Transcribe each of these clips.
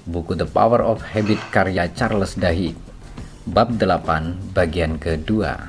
Buku The Power of Habit karya Charles Duhigg, Bab 8, bagian kedua.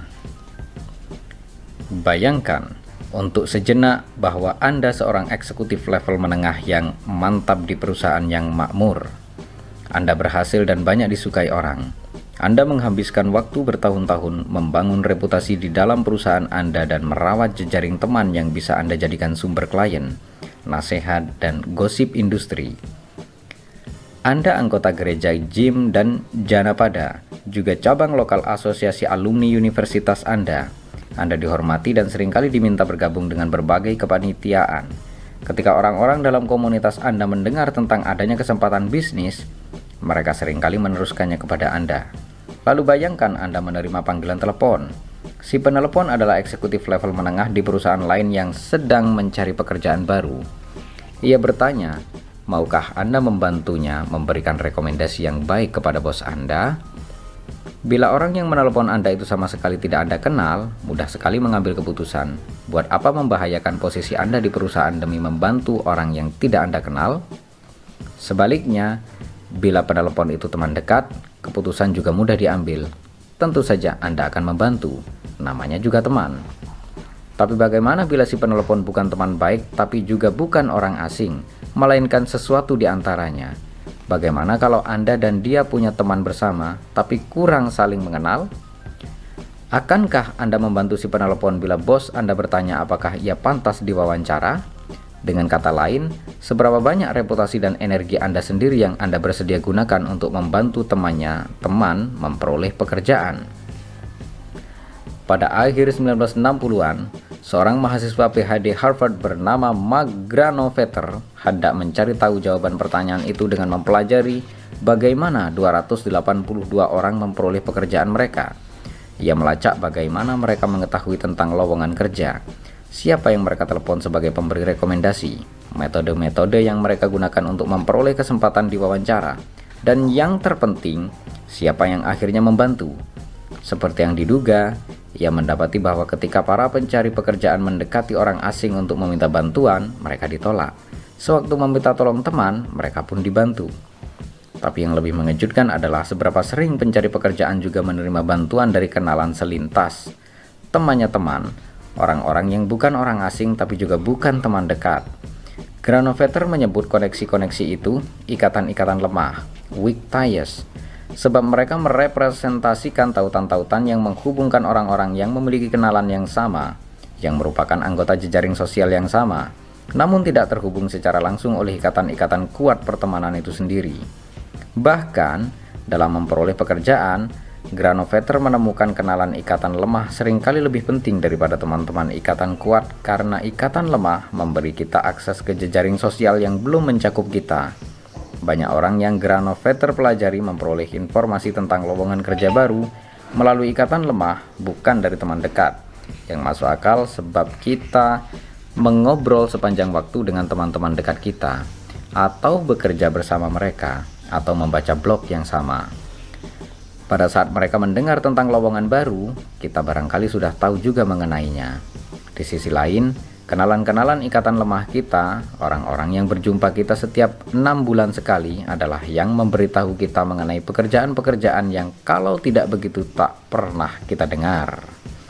Bayangkan untuk sejenak bahwa Anda seorang eksekutif level menengah yang mantap di perusahaan yang makmur. Anda berhasil dan banyak disukai orang. Anda menghabiskan waktu bertahun-tahun membangun reputasi di dalam perusahaan Anda dan merawat jejaring teman yang bisa Anda jadikan sumber klien, nasihat, dan gosip industri. Anda anggota gereja Jim dan Janapada, juga cabang lokal asosiasi alumni universitas Anda. Anda dihormati dan seringkali diminta bergabung dengan berbagai kepanitiaan. Ketika orang-orang dalam komunitas Anda mendengar tentang adanya kesempatan bisnis, mereka seringkali meneruskannya kepada Anda. Lalu bayangkan Anda menerima panggilan telepon. Si penelepon adalah eksekutif level menengah di perusahaan lain yang sedang mencari pekerjaan baru. Ia bertanya, maukah Anda membantunya memberikan rekomendasi yang baik kepada bos Anda? Bila orang yang menelepon Anda itu sama sekali tidak Anda kenal, mudah sekali mengambil keputusan. Buat apa membahayakan posisi Anda di perusahaan demi membantu orang yang tidak Anda kenal? Sebaliknya, bila penelepon itu teman dekat, keputusan juga mudah diambil. Tentu saja Anda akan membantu, namanya juga teman. Tapi bagaimana bila si penelepon bukan teman baik, tapi juga bukan orang asing, melainkan sesuatu di antaranya? Bagaimana kalau Anda dan dia punya teman bersama, tapi kurang saling mengenal? Akankah Anda membantu si penelepon bila bos Anda bertanya apakah ia pantas diwawancara? Dengan kata lain, seberapa banyak reputasi dan energi Anda sendiri yang Anda bersedia gunakan untuk membantu teman memperoleh pekerjaan? Pada akhir 1960-an, seorang mahasiswa PhD Harvard bernama Mark Granovetter hendak mencari tahu jawaban pertanyaan itu dengan mempelajari bagaimana 282 orang memperoleh pekerjaan mereka. Ia melacak bagaimana mereka mengetahui tentang lowongan kerja, siapa yang mereka telepon sebagai pemberi rekomendasi, metode-metode yang mereka gunakan untuk memperoleh kesempatan diwawancara, dan yang terpenting, siapa yang akhirnya membantu. Seperti yang diduga, ia mendapati bahwa ketika para pencari pekerjaan mendekati orang asing untuk meminta bantuan, mereka ditolak. Sewaktu meminta tolong teman, mereka pun dibantu. Tapi yang lebih mengejutkan adalah seberapa sering pencari pekerjaan juga menerima bantuan dari kenalan selintas, temannya teman, orang-orang yang bukan orang asing tapi juga bukan teman dekat. Granovetter menyebut koneksi-koneksi itu ikatan-ikatan lemah, weak ties, sebab mereka merepresentasikan tautan-tautan yang menghubungkan orang-orang yang memiliki kenalan yang sama, yang merupakan anggota jejaring sosial yang sama, namun tidak terhubung secara langsung oleh ikatan-ikatan kuat pertemanan itu sendiri. Bahkan, dalam memperoleh pekerjaan, Granovetter menemukan kenalan ikatan lemah seringkali lebih penting daripada teman-teman ikatan kuat karena ikatan lemah memberi kita akses ke jejaring sosial yang belum mencakup kita. Banyak orang yang Granovetter pelajari memperoleh informasi tentang lowongan kerja baru melalui ikatan lemah bukan dari teman dekat, yang masuk akal sebab kita mengobrol sepanjang waktu dengan teman-teman dekat kita, atau bekerja bersama mereka, atau membaca blog yang sama. Pada saat mereka mendengar tentang lowongan baru, kita barangkali sudah tahu juga mengenainya. Di sisi lain, kenalan-kenalan ikatan lemah kita, orang-orang yang berjumpa kita setiap 6 bulan sekali adalah yang memberitahu kita mengenai pekerjaan-pekerjaan yang kalau tidak begitu tak pernah kita dengar.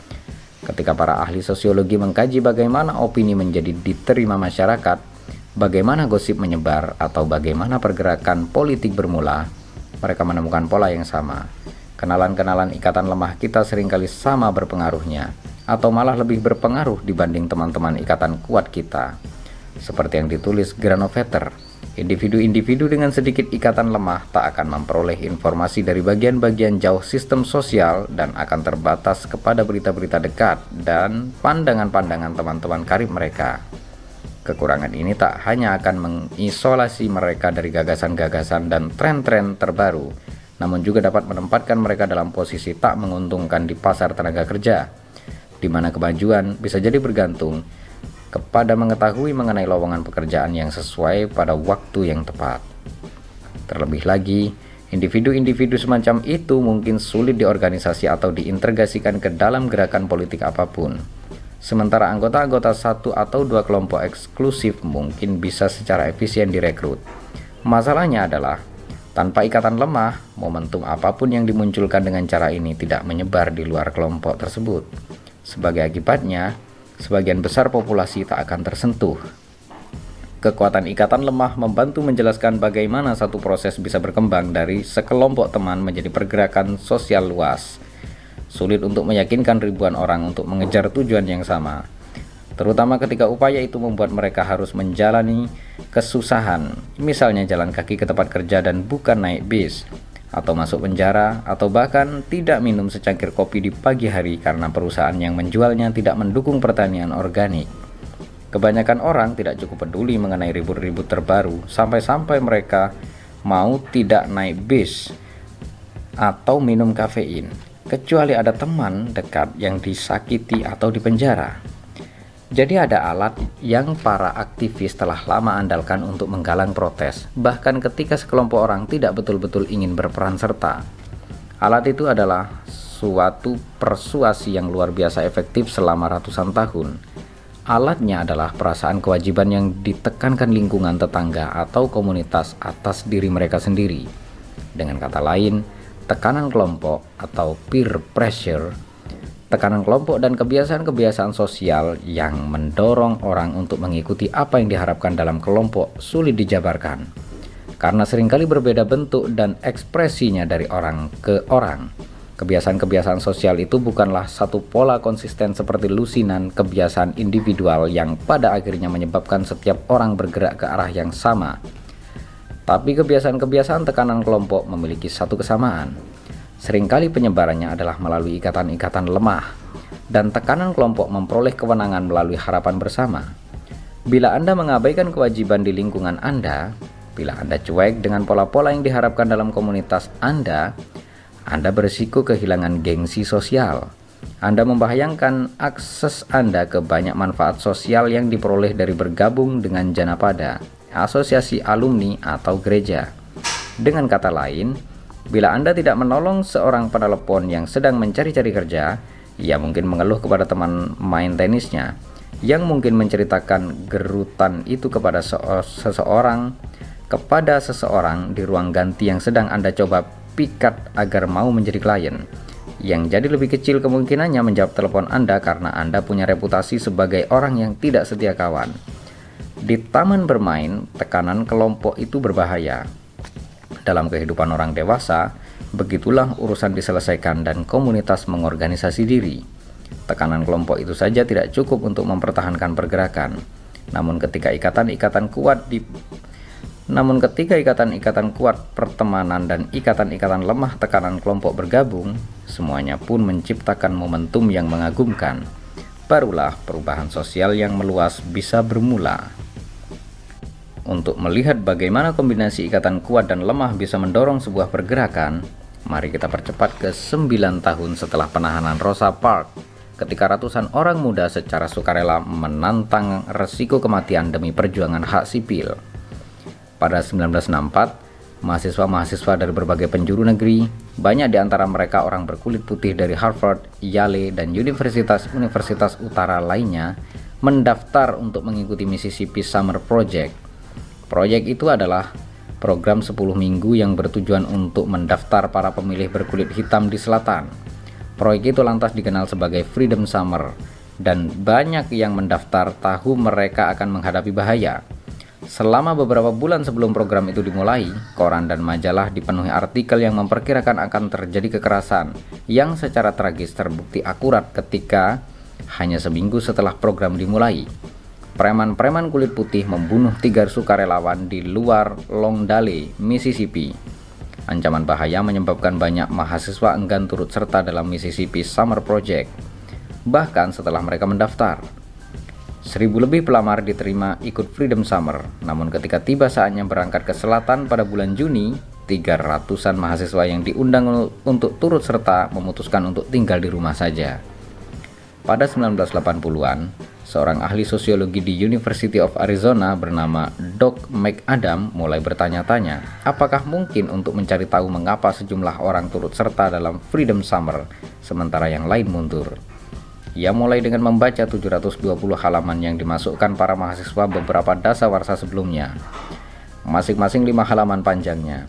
Ketika para ahli sosiologi mengkaji bagaimana opini menjadi diterima masyarakat, bagaimana gosip menyebar, atau bagaimana pergerakan politik bermula, mereka menemukan pola yang sama. Kenalan-kenalan ikatan lemah kita seringkali sama berpengaruhnya, atau malah lebih berpengaruh dibanding teman-teman ikatan kuat kita. Seperti yang ditulis Granovetter, individu-individu dengan sedikit ikatan lemah tak akan memperoleh informasi dari bagian-bagian jauh sistem sosial dan akan terbatas kepada berita-berita dekat dan pandangan-pandangan teman-teman karib mereka. Kekurangan ini tak hanya akan mengisolasi mereka dari gagasan-gagasan dan tren-tren terbaru, namun juga dapat menempatkan mereka dalam posisi tak menguntungkan di pasar tenaga kerja, di mana kemajuan bisa jadi bergantung kepada mengetahui mengenai lowongan pekerjaan yang sesuai pada waktu yang tepat. Terlebih lagi, individu-individu semacam itu mungkin sulit diorganisasi atau diintegrasikan ke dalam gerakan politik apapun. Sementara anggota-anggota satu atau dua kelompok eksklusif mungkin bisa secara efisien direkrut. Masalahnya adalah Tanpa ikatan lemah, momentum apapun yang dimunculkan dengan cara ini tidak menyebar di luar kelompok tersebut. Sebagai akibatnya, sebagian besar populasi tak akan tersentuh. Kekuatan ikatan lemah membantu menjelaskan bagaimana satu proses bisa berkembang dari sekelompok teman menjadi pergerakan sosial luas. Sulit untuk meyakinkan ribuan orang untuk mengejar tujuan yang sama, terutama ketika upaya itu membuat mereka harus menjalani kesusahan, misalnya jalan kaki ke tempat kerja dan bukan naik bis, atau masuk penjara, atau bahkan tidak minum secangkir kopi di pagi hari karena perusahaan yang menjualnya tidak mendukung pertanian organik. Kebanyakan orang tidak cukup peduli mengenai ribut-ribut terbaru, sampai-sampai mereka mau tidak naik bis atau minum kafein, kecuali ada teman dekat yang disakiti atau dipenjara. Jadi ada alat yang para aktivis telah lama andalkan untuk menggalang protes, bahkan ketika sekelompok orang tidak betul-betul ingin berperan serta. Alat itu adalah suatu persuasi yang luar biasa efektif selama ratusan tahun. Alatnya adalah perasaan kewajiban yang ditekankan lingkungan tetangga atau komunitas atas diri mereka sendiri. Dengan kata lain, tekanan kelompok atau peer pressure, tekanan kelompok dan kebiasaan-kebiasaan sosial yang mendorong orang untuk mengikuti apa yang diharapkan dalam kelompok sulit dijabarkan, karena seringkali berbeda bentuk dan ekspresinya dari orang ke orang. Kebiasaan-kebiasaan sosial itu bukanlah satu pola konsisten seperti lusinan kebiasaan individual yang pada akhirnya menyebabkan setiap orang bergerak ke arah yang sama. Tapi kebiasaan-kebiasaan tekanan kelompok memiliki satu kesamaan. Seringkali penyebarannya adalah melalui ikatan-ikatan lemah, dan tekanan kelompok memperoleh kewenangan melalui harapan bersama. Bila Anda mengabaikan kewajiban di lingkungan Anda, bila Anda cuek dengan pola-pola yang diharapkan dalam komunitas Anda berisiko kehilangan gengsi sosial. Anda membahayakan akses Anda ke banyak manfaat sosial yang diperoleh dari bergabung dengan Janapada, asosiasi alumni atau gereja. Dengan kata lain, bila Anda tidak menolong seorang penelepon yang sedang mencari-cari kerja, ia mungkin mengeluh kepada teman main tenisnya, yang mungkin menceritakan gerutan itu kepada seseorang di ruang ganti yang sedang Anda coba pikat agar mau menjadi klien, yang jadi lebih kecil kemungkinannya menjawab telepon Anda karena Anda punya reputasi sebagai orang yang tidak setia kawan. Di taman bermain, tekanan kelompok itu berbahaya. Dalam kehidupan orang dewasa, begitulah urusan diselesaikan dan komunitas mengorganisasi diri. Tekanan kelompok itu saja tidak cukup untuk mempertahankan pergerakan. Namun ketika ikatan-ikatan kuat pertemanan dan ikatan-ikatan lemah tekanan kelompok bergabung, semuanya pun menciptakan momentum yang mengagumkan. Barulah perubahan sosial yang meluas bisa bermula. Untuk melihat bagaimana kombinasi ikatan kuat dan lemah bisa mendorong sebuah pergerakan, mari kita percepat ke 9 tahun setelah penahanan Rosa Parks, ketika ratusan orang muda secara sukarela menantang resiko kematian demi perjuangan hak sipil. Pada 1964, mahasiswa-mahasiswa dari berbagai penjuru negeri, banyak di antara mereka orang berkulit putih dari Harvard, Yale, dan universitas-universitas utara lainnya, mendaftar untuk mengikuti Mississippi Summer Project. Proyek itu adalah program 10 minggu yang bertujuan untuk mendaftar para pemilih berkulit hitam di selatan. Proyek itu lantas dikenal sebagai Freedom Summer, dan banyak yang mendaftar tahu mereka akan menghadapi bahaya. Selama beberapa bulan sebelum program itu dimulai, koran dan majalah dipenuhi artikel yang memperkirakan akan terjadi kekerasan yang secara tragis terbukti akurat ketika hanya seminggu setelah program dimulai. Preman-preman kulit putih membunuh 3 sukarelawan di luar Longdale, Mississippi. Ancaman bahaya menyebabkan banyak mahasiswa enggan turut serta dalam Mississippi Summer Project, bahkan setelah mereka mendaftar. 1.000 lebih pelamar diterima ikut Freedom Summer, namun ketika tiba saatnya berangkat ke selatan pada bulan Juni, 300-an mahasiswa yang diundang untuk turut serta memutuskan untuk tinggal di rumah saja. Pada 1980-an, seorang ahli sosiologi di University of Arizona bernama Doc McAdam mulai bertanya-tanya, apakah mungkin untuk mencari tahu mengapa sejumlah orang turut serta dalam Freedom Summer, sementara yang lain mundur. Ia mulai dengan membaca 720 halaman yang dimasukkan para mahasiswa beberapa dasawarsa sebelumnya, masing-masing 5 halaman panjangnya.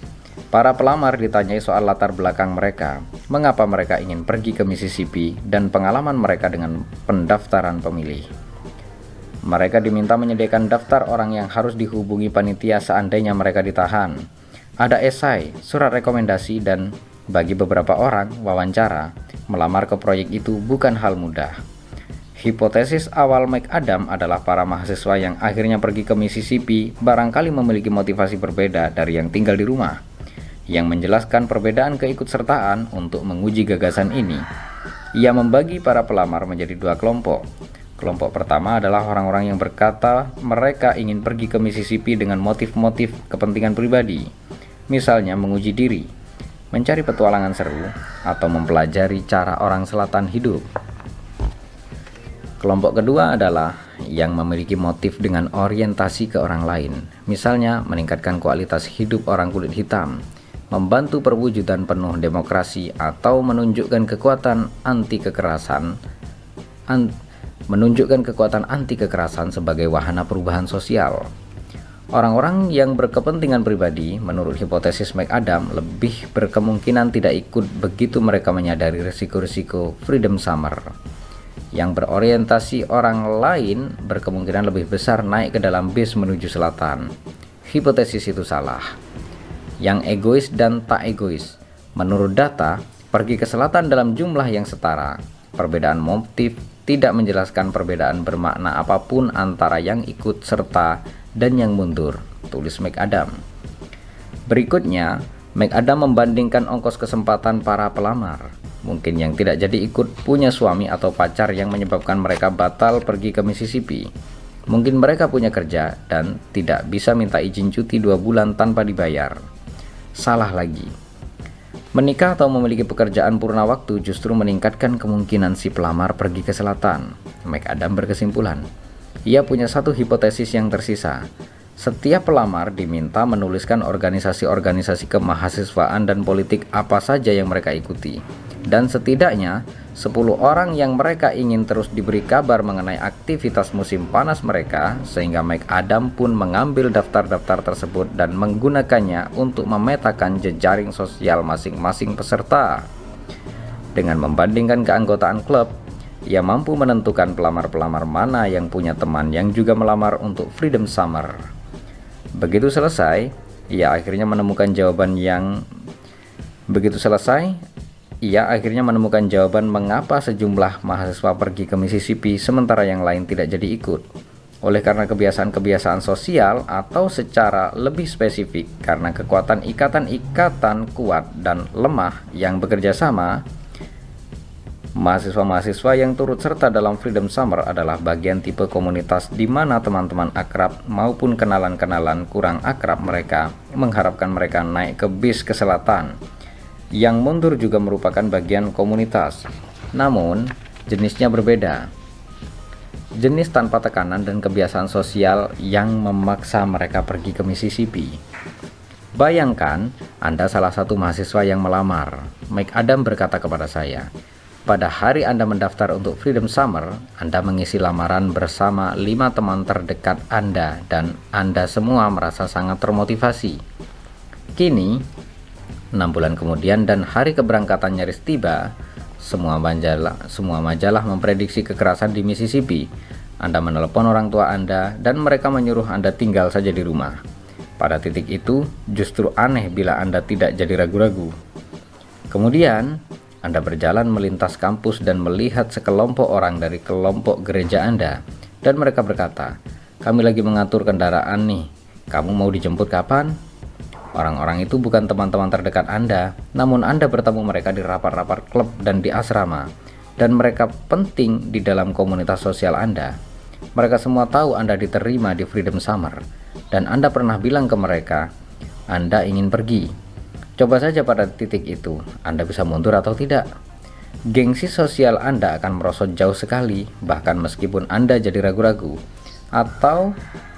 Para pelamar ditanyai soal latar belakang mereka, mengapa mereka ingin pergi ke Mississippi, dan pengalaman mereka dengan pendaftaran pemilih. Mereka diminta menyediakan daftar orang yang harus dihubungi panitia seandainya mereka ditahan. Ada esai, surat rekomendasi, dan bagi beberapa orang, wawancara. Melamar ke proyek itu bukan hal mudah. Hipotesis awal McAdam adalah para mahasiswa yang akhirnya pergi ke Mississippi barangkali memiliki motivasi berbeda dari yang tinggal di rumah, yang menjelaskan perbedaan keikutsertaan untuk menguji gagasan ini. Ia membagi para pelamar menjadi dua kelompok. Kelompok pertama adalah orang-orang yang berkata mereka ingin pergi ke Mississippi dengan motif-motif kepentingan pribadi, misalnya menguji diri, mencari petualangan seru, atau mempelajari cara orang selatan hidup. Kelompok kedua adalah yang memiliki motif dengan orientasi ke orang lain, misalnya meningkatkan kualitas hidup orang kulit hitam, membantu perwujudan penuh demokrasi, atau menunjukkan kekuatan anti kekerasan sebagai wahana perubahan sosial. Orang-orang yang berkepentingan pribadi, menurut hipotesis McAdam, lebih berkemungkinan tidak ikut begitu mereka menyadari risiko-risiko Freedom Summer. Yang berorientasi orang lain berkemungkinan lebih besar naik ke dalam bis menuju selatan. Hipotesis itu salah. Yang egois dan tak egois, menurut data, pergi ke selatan dalam jumlah yang setara. Perbedaan motif tidak menjelaskan perbedaan bermakna apapun antara yang ikut serta dan yang mundur, tulis McAdam. Berikutnya, McAdam membandingkan ongkos kesempatan para pelamar. Mungkin yang tidak jadi ikut punya suami atau pacar yang menyebabkan mereka batal pergi ke Mississippi. Mungkin mereka punya kerja dan tidak bisa minta izin cuti 2 bulan tanpa dibayar. Salah lagi. Menikah atau memiliki pekerjaan purna waktu justru meningkatkan kemungkinan si pelamar pergi ke selatan. McAdam berkesimpulan. Ia punya satu hipotesis yang tersisa. Setiap pelamar diminta menuliskan organisasi-organisasi kemahasiswaan dan politik apa saja yang mereka ikuti. Dan setidaknya 10 orang yang mereka ingin terus diberi kabar mengenai aktivitas musim panas mereka, sehingga McAdam pun mengambil daftar-daftar tersebut dan menggunakannya untuk memetakan jejaring sosial masing-masing peserta. Dengan membandingkan keanggotaan klub, ia mampu menentukan pelamar-pelamar mana yang punya teman yang juga melamar untuk Freedom Summer. Begitu selesai, ia akhirnya menemukan jawaban mengapa sejumlah mahasiswa pergi ke Mississippi sementara yang lain tidak jadi ikut. Oleh karena kebiasaan-kebiasaan sosial, atau secara lebih spesifik karena kekuatan ikatan-ikatan kuat dan lemah yang bekerja sama. Mahasiswa-mahasiswa yang turut serta dalam Freedom Summer adalah bagian tipe komunitas di mana teman-teman akrab maupun kenalan-kenalan kurang akrab mereka mengharapkan mereka naik ke bis ke selatan. Yang mundur juga merupakan bagian komunitas, namun jenisnya berbeda. Jenis tanpa tekanan dan kebiasaan sosial yang memaksa mereka pergi ke Mississippi. Bayangkan, Anda salah satu mahasiswa yang melamar. McAdam berkata kepada saya, pada hari Anda mendaftar untuk Freedom Summer, Anda mengisi lamaran bersama 5 teman terdekat Anda dan Anda semua merasa sangat termotivasi. Kini, 6 bulan kemudian dan hari keberangkatan nyaris tiba, semua majalah memprediksi kekerasan di Mississippi. Anda menelepon orang tua Anda dan mereka menyuruh Anda tinggal saja di rumah. Pada titik itu, justru aneh bila Anda tidak jadi ragu-ragu. Kemudian, Anda berjalan melintas kampus dan melihat sekelompok orang dari kelompok gereja Anda. Dan mereka berkata, kami lagi mengatur kendaraan nih, kamu mau dijemput kapan? Orang-orang itu bukan teman-teman terdekat Anda, namun Anda bertemu mereka di rapat-rapat klub dan di asrama, dan mereka penting di dalam komunitas sosial Anda. Mereka semua tahu Anda diterima di Freedom Summer, dan Anda pernah bilang ke mereka, Anda ingin pergi. Coba saja pada titik itu, Anda bisa mundur atau tidak. Gengsi sosial Anda akan merosot jauh sekali, bahkan meskipun Anda jadi ragu-ragu, atau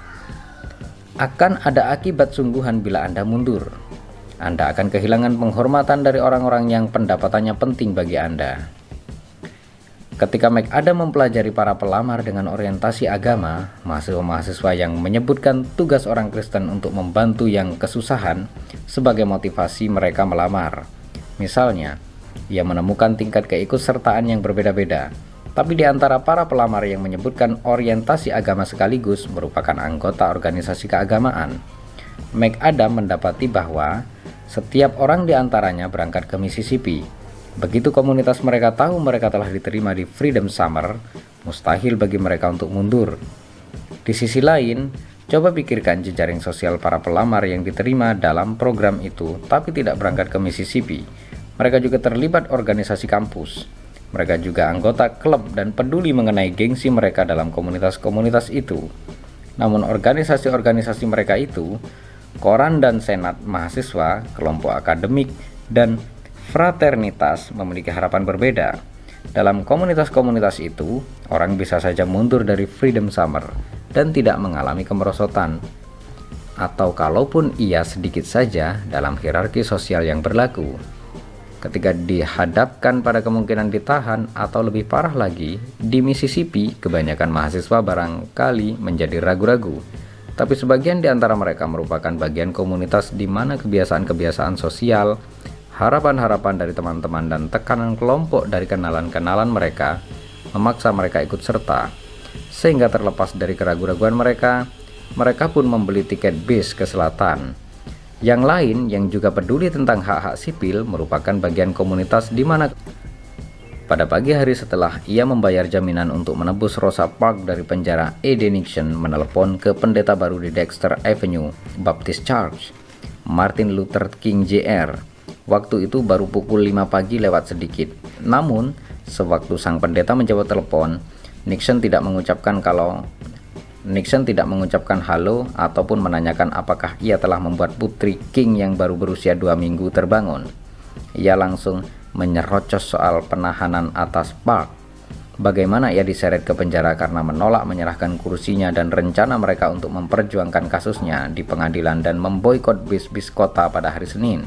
akan ada akibat sungguhan bila Anda mundur. Anda akan kehilangan penghormatan dari orang-orang yang pendapatannya penting bagi Anda. Ketika McAdam mempelajari para pelamar dengan orientasi agama, mahasiswa-mahasiswa yang menyebutkan tugas orang Kristen untuk membantu yang kesusahan sebagai motivasi mereka melamar. Misalnya, ia menemukan tingkat keikutsertaan yang berbeda-beda, tapi di antara para pelamar yang menyebutkan orientasi agama sekaligus merupakan anggota organisasi keagamaan. McAdam mendapati bahwa setiap orang di antaranya berangkat ke Mississippi. Begitu komunitas mereka tahu mereka telah diterima di Freedom Summer, mustahil bagi mereka untuk mundur. Di sisi lain, coba pikirkan jejaring sosial para pelamar yang diterima dalam program itu tapi tidak berangkat ke Mississippi. Mereka juga terlibat organisasi kampus. Mereka juga anggota klub dan peduli mengenai gengsi mereka dalam komunitas-komunitas itu. Namun organisasi-organisasi mereka itu, koran dan senat mahasiswa, kelompok akademik, dan fraternitas memiliki harapan berbeda. Dalam komunitas-komunitas itu, orang bisa saja mundur dari Freedom Summer dan tidak mengalami kemerosotan. Atau kalaupun ia sedikit saja dalam hierarki sosial yang berlaku. Ketika dihadapkan pada kemungkinan ditahan atau lebih parah lagi, di Mississippi kebanyakan mahasiswa barangkali menjadi ragu-ragu. Tapi sebagian di antara mereka merupakan bagian komunitas di mana kebiasaan-kebiasaan sosial, harapan-harapan dari teman-teman dan tekanan kelompok dari kenalan-kenalan mereka memaksa mereka ikut serta. Sehingga terlepas dari keraguan-raguan mereka, mereka pun membeli tiket bis ke selatan. Yang lain yang juga peduli tentang hak-hak sipil merupakan bagian komunitas di mana pada pagi hari setelah ia membayar jaminan untuk menebus Rosa Parks dari penjara, A.D. Nixon menelepon ke pendeta baru di Dexter Avenue Baptist Church, Martin Luther King Jr. Waktu itu baru pukul 5 pagi lewat sedikit. Namun, sewaktu sang pendeta menjawab telepon, Nixon tidak mengucapkan halo ataupun menanyakan apakah ia telah membuat putri King yang baru berusia 2 minggu terbangun. Ia langsung menyerocos soal penahanan atas Park. Bagaimana ia diseret ke penjara karena menolak menyerahkan kursinya dan rencana mereka untuk memperjuangkan kasusnya di pengadilan dan memboikot bis-bis kota pada hari Senin.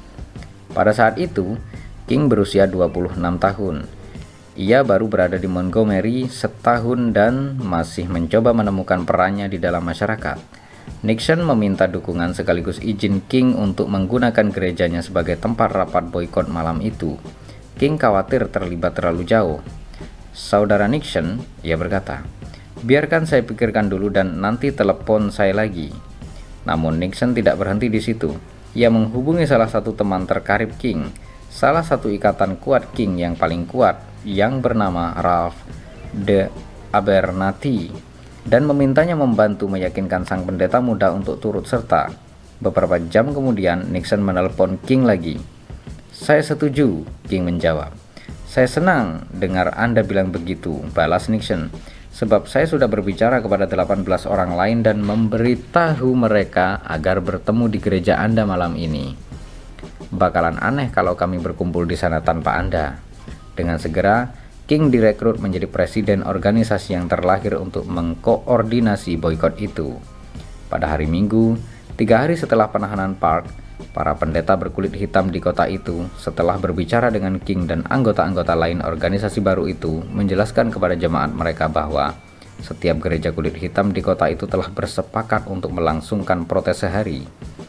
Pada saat itu, King berusia 26 tahun. Ia baru berada di Montgomery setahun dan masih mencoba menemukan perannya di dalam masyarakat. Nixon meminta dukungan sekaligus izin King untuk menggunakan gerejanya sebagai tempat rapat boikot malam itu. King khawatir terlibat terlalu jauh. Saudara Nixon, ia berkata, biarkan saya pikirkan dulu dan nanti telepon saya lagi. Namun Nixon tidak berhenti di situ. Ia menghubungi salah satu teman terkarib King, salah satu ikatan kuat King yang paling kuat, yang bernama Ralph de Abernathy, dan memintanya membantu meyakinkan sang pendeta muda untuk turut serta. Beberapa jam kemudian, Nixon menelpon King lagi. Saya setuju, King menjawab. Saya senang dengar Anda bilang begitu, balas Nixon. Sebab saya sudah berbicara kepada 18 orang lain dan memberitahu mereka agar bertemu di gereja Anda malam ini. Bakalan aneh kalau kami berkumpul di sana tanpa Anda. Dengan segera, King direkrut menjadi presiden organisasi yang terlahir untuk mengkoordinasi boikot itu. Pada hari Minggu, 3 hari setelah penahanan Park, para pendeta berkulit hitam di kota itu setelah berbicara dengan King dan anggota-anggota lain organisasi baru itu menjelaskan kepada jemaat mereka bahwa setiap gereja kulit hitam di kota itu telah bersepakat untuk melangsungkan protes sehari.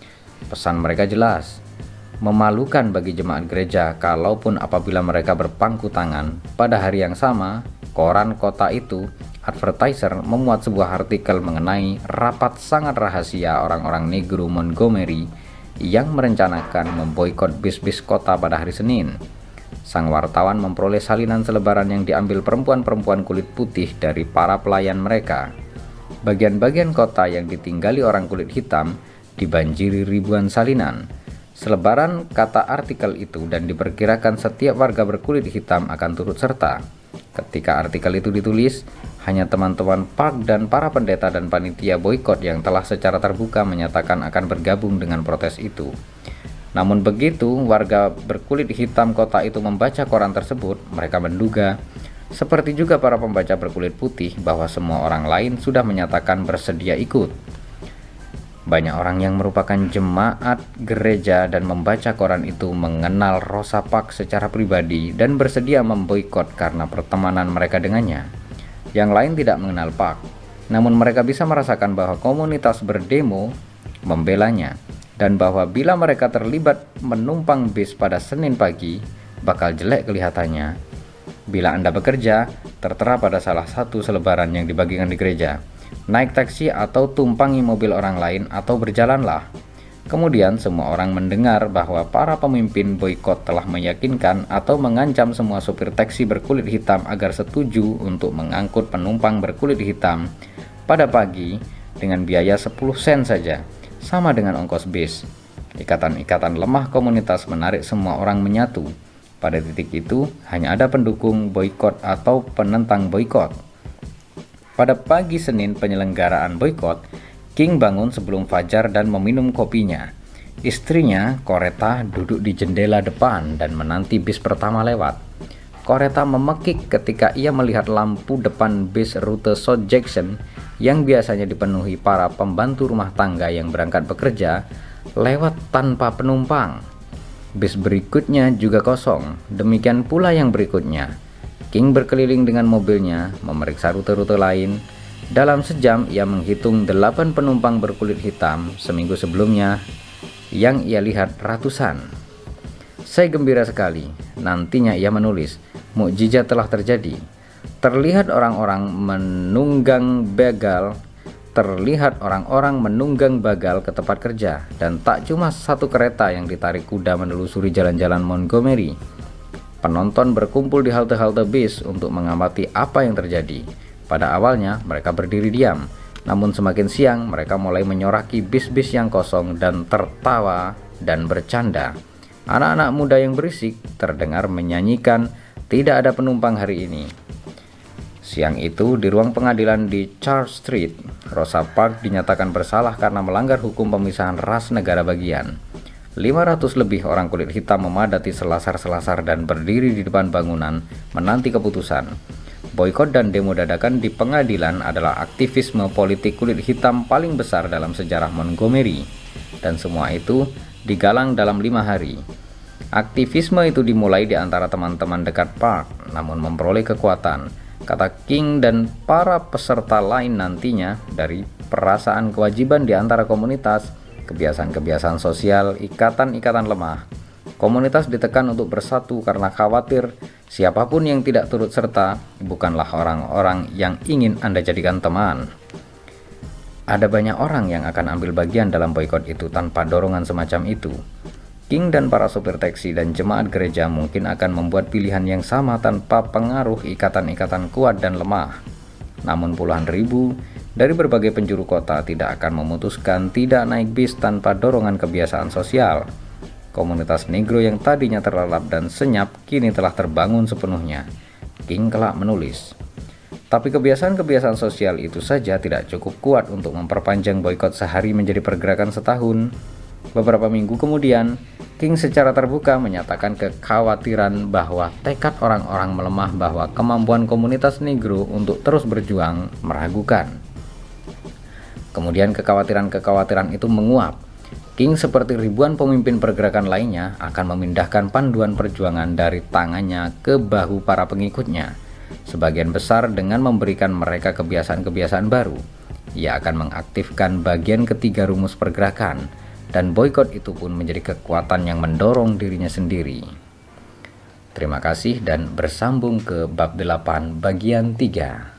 Pesan mereka jelas, memalukan bagi jemaat gereja kalaupun apabila mereka berpangku tangan. Pada hari yang sama, koran kota itu, Advertiser, memuat sebuah artikel mengenai rapat sangat rahasia orang-orang Negro Montgomery yang merencanakan memboikot bis-bis kota pada hari Senin. Sang wartawan memperoleh salinan selebaran yang diambil perempuan-perempuan kulit putih dari para pelayan mereka. Bagian-bagian kota yang ditinggali orang kulit hitam dibanjiri ribuan salinan. Selebaran kata artikel itu dan diperkirakan setiap warga berkulit hitam akan turut serta. Ketika artikel itu ditulis, hanya teman-teman Park dan para pendeta dan panitia boikot yang telah secara terbuka menyatakan akan bergabung dengan protes itu. Namun begitu warga berkulit hitam kota itu membaca koran tersebut, mereka menduga, seperti juga para pembaca berkulit putih, bahwa semua orang lain sudah menyatakan bersedia ikut. Banyak orang yang merupakan jemaat gereja dan membaca koran itu mengenal Rosa Parks secara pribadi dan bersedia memboikot karena pertemanan mereka dengannya. Yang lain tidak mengenal Park, namun mereka bisa merasakan bahwa komunitas berdemo membelanya, dan bahwa bila mereka terlibat menumpang bis pada Senin pagi, bakal jelek kelihatannya. Bila Anda bekerja, tertera pada salah satu selebaran yang dibagikan di gereja, naik taksi atau tumpangi mobil orang lain atau berjalanlah. Kemudian semua orang mendengar bahwa para pemimpin boikot telah meyakinkan atau mengancam semua supir taksi berkulit hitam agar setuju untuk mengangkut penumpang berkulit hitam pada pagi dengan biaya 10 sen saja, sama dengan ongkos bis. Ikatan-ikatan lemah komunitas menarik semua orang menyatu. Pada titik itu, hanya ada pendukung boikot atau penentang boikot. Pada pagi Senin penyelenggaraan boikot, King bangun sebelum fajar dan meminum kopinya. Istrinya, Coretta, duduk di jendela depan dan menanti bis pertama lewat. Coretta memekik ketika ia melihat lampu depan bis rute South Jackson yang biasanya dipenuhi para pembantu rumah tangga yang berangkat bekerja lewat tanpa penumpang. Bis berikutnya juga kosong, demikian pula yang berikutnya. King berkeliling dengan mobilnya, memeriksa rute-rute lain. Dalam sejam ia menghitung 8 penumpang berkulit hitam, seminggu sebelumnya yang ia lihat ratusan. Saya gembira sekali, nantinya ia menulis, mukjizat telah terjadi. Terlihat orang-orang menunggang bagal ke tempat kerja, dan tak cuma satu kereta yang ditarik kuda menelusuri jalan-jalan Montgomery. Penonton berkumpul di halte-halte bis untuk mengamati apa yang terjadi. Pada awalnya mereka berdiri diam, namun semakin siang mereka mulai menyoraki bis-bis yang kosong dan tertawa dan bercanda. Anak-anak muda yang berisik terdengar menyanyikan "Tidak ada penumpang hari ini". Siang itu, di ruang pengadilan di Charles Street, Rosa Parks dinyatakan bersalah karena melanggar hukum pemisahan ras negara bagian. 500 lebih orang kulit hitam memadati selasar-selasar dan berdiri di depan bangunan menanti keputusan. Boikot dan demo dadakan di pengadilan adalah aktivisme politik kulit hitam paling besar dalam sejarah Montgomery, dan semua itu digalang dalam 5 hari. Aktivisme itu dimulai di antara teman-teman dekat Park, namun memperoleh kekuatan, kata King dan para peserta lain nantinya, dari perasaan kewajiban di antara komunitas, kebiasaan-kebiasaan sosial, ikatan-ikatan lemah. Komunitas ditekan untuk bersatu karena khawatir siapapun yang tidak turut serta bukanlah orang-orang yang ingin Anda jadikan teman. Ada banyak orang yang akan ambil bagian dalam boikot itu tanpa dorongan semacam itu. King dan para sopir taksi dan jemaat gereja mungkin akan membuat pilihan yang sama tanpa pengaruh ikatan-ikatan kuat dan lemah. Namun puluhan ribu dari berbagai penjuru kota tidak akan memutuskan tidak naik bis tanpa dorongan kebiasaan sosial. Komunitas negro yang tadinya terlelap dan senyap kini telah terbangun sepenuhnya. King kelak menulis, tapi kebiasaan-kebiasaan sosial itu saja tidak cukup kuat untuk memperpanjang boikot sehari menjadi pergerakan setahun. Beberapa minggu kemudian, King secara terbuka menyatakan kekhawatiran bahwa tekad orang-orang melemah, bahwa kemampuan komunitas negro untuk terus berjuang meragukan. Kemudian kekhawatiran-kekhawatiran itu menguap. King seperti ribuan pemimpin pergerakan lainnya akan memindahkan panduan perjuangan dari tangannya ke bahu para pengikutnya, sebagian besar dengan memberikan mereka kebiasaan-kebiasaan baru. Ia akan mengaktifkan bagian ketiga rumus pergerakan, dan boikot itu pun menjadi kekuatan yang mendorong dirinya sendiri. Terima kasih dan bersambung ke bab 8 bagian 3.